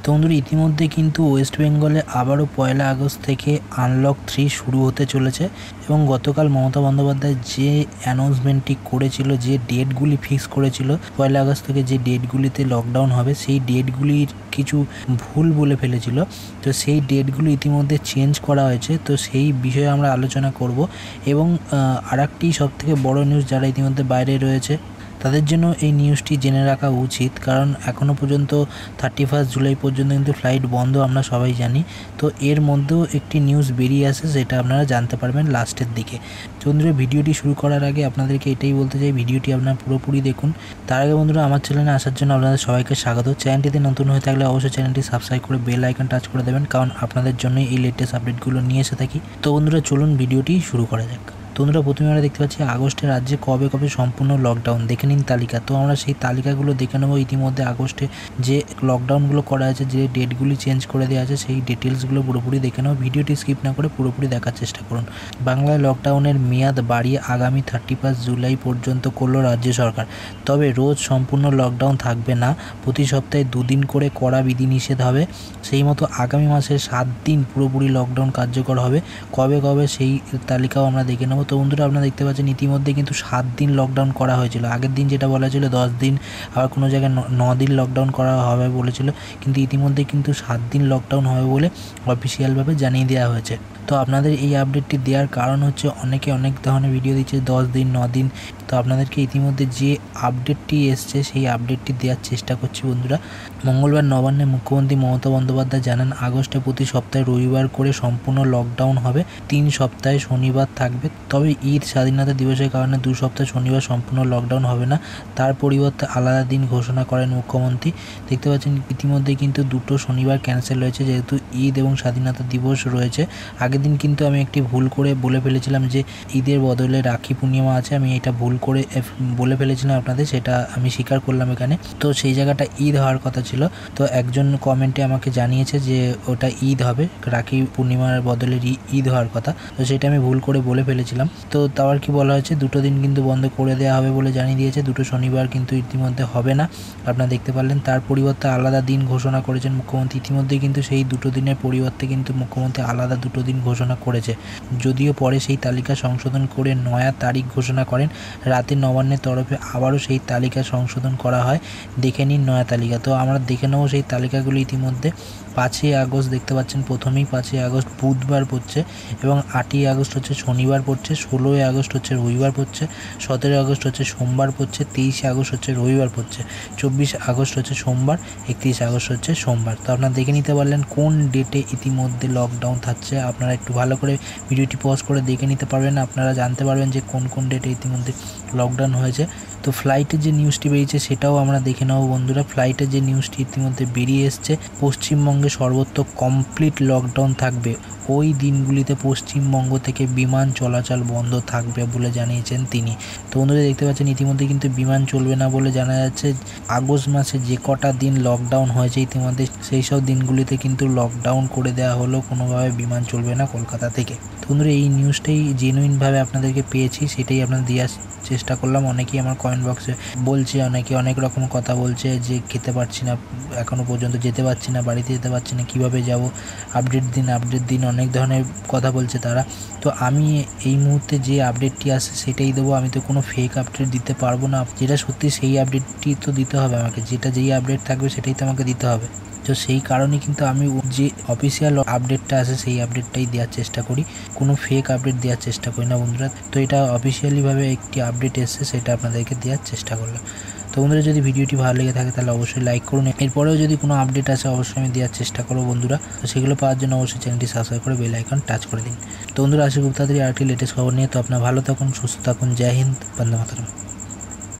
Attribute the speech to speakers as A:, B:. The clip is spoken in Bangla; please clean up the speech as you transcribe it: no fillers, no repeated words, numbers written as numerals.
A: তো বন্ধুরা ইতিমধ্যে কিন্তু ওয়েস্ট বেঙ্গলে আবারও 1 আগস্ট থেকে আনলক 3 শুরু হতে চলেছে এবং গতকাল মমতা বন্দ্যোপাধ্যায় যে অ্যানাউন্সমেন্টটি করেছিল, যে ডেটগুলি ফিক্স করেছিল 1 আগস্ট থেকে যে ডেটগুলিতে লকডাউন হবে, সেই ডেটগুলির কিছু ভুল বলে ফেলেছিল। তো সেই ডেটগুলো ইতিমধ্যে চেঞ্জ করা হয়েছে। তো সেই বিষয়ে আমরা আলোচনা করব এবং আরেকটি সবথেকে বড় নিউজ, যারা ইতিমধ্যে বাইরে রয়েছে তাদের জন্য এই নিউজটি জেনে রাখা উচিত, কারণ এখনও পর্যন্ত 31 জুলাই পর্যন্ত কিন্তু ফ্লাইট বন্ধ, আমরা সবাই জানি। তো এর মধ্যেও একটি নিউজ বেরিয়ে আসে, সেটা আপনারা জানতে পারবেন লাস্টের দিকে। বন্ধুরা ভিডিওটি শুরু করার আগে আপনাদেরকে এটাই বলতে চাই, ভিডিওটি আপনারা পুরোপুরি দেখুন। তার আগে বন্ধুরা আমার চ্যানেলে আসার জন্য আপনাদের সবাইকে স্বাগত। চ্যানেলটিতে নতুন হয়ে থাকলে অবশ্যই চ্যানেলটি সাবস্ক্রাইব করে বেল আইকন টাচ করে দেবেন, কারণ আপনাদের জন্যই এই লেটেস্ট আপডেটগুলো নিয়ে এসে থাকি। তো বন্ধুরা চলুন ভিডিওটি শুরু করা যাক। তো বন্ধুরা প্রথমে আমরা দেখতে পাচ্ছি আগস্টে রাজ্যে কবে কবে সম্পূর্ণ লকডাউন, দেখে নিন তালিকা। তো আমরা সেই তালিকাগুলো দেখে নেবো। ইতিমধ্যে আগস্টে যে লকডাউনগুলো করা আছে, যে ডেটগুলি চেঞ্জ করে দেওয়া আছে, সেই ডিটেলসগুলো পুরোপুরি দেখে নেবো। ভিডিওটি স্কিপ না করে পুরোপুরি দেখার চেষ্টা করুন। বাংলায় লকডাউনের মেয়াদ বাড়িয়ে আগামী 31 জুলাই পর্যন্ত করলো রাজ্য সরকার। তবে রোজ সম্পূর্ণ লকডাউন থাকবে না, প্রতি সপ্তাহে 2 দিন করে কড়া বিধিনিষেধ হবে। সেই মতো আগামী মাসের 7 দিন পুরোপুরি লকডাউন কার্যকর হবে। কবে কবে সেই তালিকাও আমরা দেখে নেবো। তো বন্ধুরা আপনারা দেখতে পাচ্ছেন ইতিমধ্যে কিন্তু 7 দিন লকডাউন করা হয়েছিল। আগের দিন যেটা বলা ছিল 10 দিন, আবার কোনো জায়গায় 9 দিন লকডাউন করা হবে বলেছিল, কিন্তু ইতিমধ্যে কিন্তু 7 দিন লকডাউন হবে বলে অফিসিয়ালভাবে জানিয়ে দেওয়া হয়েছে। তো আপনাদের এই আপডেটটি দেওয়ার কারণ হচ্ছে অনেকে অনেক ধরনের ভিডিও দিচ্ছে 10 দিন 9 দিন। তো আপনাদেরকে ইতিমধ্যে যে আপডেটটি এসছে সেই আপডেটটি দেওয়ার চেষ্টা করছি বন্ধুরা। মঙ্গলবার নবান্নে মুখ্যমন্ত্রী মমতা বন্দ্যোপাধ্যায় জানান আগস্টে প্রতি সপ্তাহে রবিবার করে সম্পূর্ণ লকডাউন হবে, 3 সপ্তাহে শনিবার থাকবে। তবে ঈদ স্বাধীনতা দিবসের কারণে 2 সপ্তাহ শনিবার সম্পূর্ণ লকডাউন হবে না, তার পরিবর্তে আলাদা দিন ঘোষণা করেন মুখ্যমন্ত্রী। দেখতে পাচ্ছেন ইতিমধ্যে কিন্তু 2টো শনিবার ক্যান্সেল হয়েছে, যেহেতু ঈদ এবং স্বাধীনতা দিবস রয়েছে। আগের দিন কিন্তু আমি একটি ভুল করে বলে ফেলেছিলাম যে ঈদের বদলে রাখি পূর্ণিমা আছে, আমি এটা ভুল করে বলে ফেলেছিলাম আপনাদের, সেটা আমি স্বীকার করলাম এখানে। তো সেই জায়গাটা ঈদ হওয়ার কথা ছিল। তো একজন কমেন্টে আমাকে জানিয়েছে যে ওটা ঈদ হবে, রাখি পূর্ণিমার বদলে ঈদ হওয়ার কথা, তো সেটা আমি ভুল করে বলে ফেলেছিলাম। তো তাও আর কি বলা হয়েছে, 2টো দিন কিন্তু বন্ধ করে দেওয়া হবে বলে জানিয়ে দিয়েছে। 2টো শনিবার কিন্তু ইতিমধ্যে হবে না, আপনারা দেখতে পারলেন। তার পরিবর্তে আলাদা দিন ঘোষণা করেছেন মুখ্যমন্ত্রী। ইতিমধ্যে কিন্তু সেই 2টো দিনের পরিবর্তে কিন্তু মুখ্যমন্ত্রী আলাদা 2টো দিন ঘোষণা করেছে, যদিও পরে সেই তালিকা সংশোধন করে নয়া তারিখ ঘোষণা করেন। রাতে নবান্নের তরফে আবারও সেই তালিকা সংশোধন করা হয়। দেখে নিন নয়া তালিকা। তো আমরা দেখে নেবো সেই তালিকাগুলি। ইতিমধ্যে 5ই আগস্ট দেখতে পাচ্ছেন, প্রথমেই 5ই আগস্ট বুধবার পড়ছে এবং 8ই আগস্ট হচ্ছে শনিবার পড়ছে, 16ই আগস্ট হচ্ছে রবিবার পড়ছে, 17 আগস্ট হচ্ছে সোমবার পড়ছে, 23 আগস্ট হচ্ছে রবিবার পড়ছে, 24 আগস্ট হচ্ছে সোমবার, 31 আগস্ট হচ্ছে সোমবার। তো আপনারা দেখে নিতে পারলেন কোন ডেটে ইতিমধ্যে লকডাউন থাকছে। আপনারা একটু ভালো করে ভিডিওটি পজ করে দেখে নিতে পারবেন, আপনারা জানতে পারবেন যে কোন কোন ডেটে ইতিমধ্যে লকডাউন হয়েছে। তো ফ্লাইটের যে নিউজটি বেরিয়েছে সেটাও আমরা দেখে নেব বন্ধুরা। ফ্লাইটের যে নিউজটি ইতিমধ্যে বেরিয়ে এসছে, পশ্চিমবঙ্গে সর্বত্র কমপ্লিট লকডাউন থাকবে। ওই দিনগুলিতে পশ্চিমবঙ্গ থেকে বিমান চলাচল বন্ধ থাকবে বলে জানিয়েছেন তিনি। তো বন্ধুরা দেখতে পাচ্ছেন ইতিমধ্যে কিন্তু বিমান চলবে না বলে জানা যাচ্ছে। আগস্ট মাসে যে কটা দিন লকডাউন হয়েছে ইতিমধ্যে সেই সব দিনগুলিতে কিন্তু লকডাউন করে দেওয়া হলো, কোনোভাবে বিমান চলবে না কলকাতা থেকে। তো বন্ধুরা এই নিউজটাই জেনুইনভাবে আপনাদেরকে পেয়েছি, সেটাই আপনাদের দেওয়ার চেষ্টা করলাম। অনেকেই আমার কমেন্ট বক্সে বলছে, অনেকে অনেক রকম কথা বলছে যে খেতে পারছি না, এখনও পর্যন্ত যেতে পারছি না, বাড়িতে যেতে পারছি না, কীভাবে যাব, আপডেট দিন, অনেক ধরনের কথা বলছে তারা। তো আমি এই মুহূর্তে যে আপডেটটি আসে সেটাই দেবো, আমি তো কোনো ফেক আপডেট দিতে পারবো না। যেটা সত্যি সেই আপডেটটি তো দিতে হবে আমাকে, যেই আপডেট থাকবে সেটাই তো আমাকে দিতে হবে। তো সেই কারণে কিন্তু আমি যে অফিসিয়াল আপডেটটা আসে সেই আপডেটটাই দেওয়ার চেষ্টা করি, কোনো ফেক আপডেট দেওয়ার চেষ্টা করি না বন্ধুরা। তো এটা অফিসিয়ালিভাবে একটি আপডেট এসছে, সেটা আপনাদেরকে দেওয়ার চেষ্টা করলাম। তো বন্ধুরা যদি ভিডিওটি ভালো লেগে থাকে তাহলে অবশ্যই লাইক করুন। এরপরেও যদি কোনো আপডেট আসে অবশ্যই আমি দেওয়ার চেষ্টা করবো বন্ধুরা। তো সেগুলো পাওয়ার জন্য অবশ্যই চ্যানেলটি সাবস্ক্রাইব করে বেল আইকন টাচ করে দিন। তো বন্ধুরা আসি খুব তাড়াতাড়ি আরেকটি লেটেস্ট খবর নিয়ে। তো আপনারা ভালো থাকুন, সুস্থ থাকুন। জয় হিন্দ, বন্দে মাতরম।